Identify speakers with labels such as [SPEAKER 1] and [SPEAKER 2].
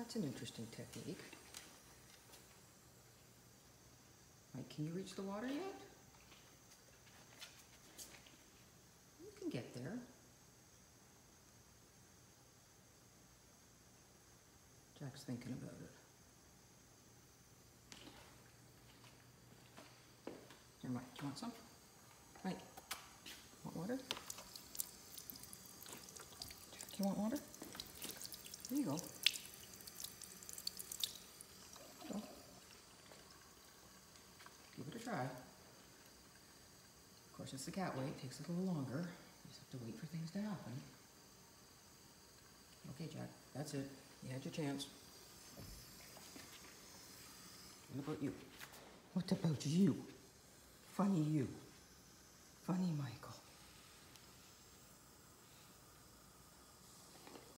[SPEAKER 1] That's an interesting technique. Mike, can you reach the water yet? You can get there. Jack's thinking about it. Here, Mike, do you want some? Mike, want water? Jack, you want water? There you go. Go. Give it a try. Of course, it's the cat way. It takes a little longer. You just have to wait for things to happen. Okay, Jack, that's it. You had your chance. What about you? What about you? Funny you.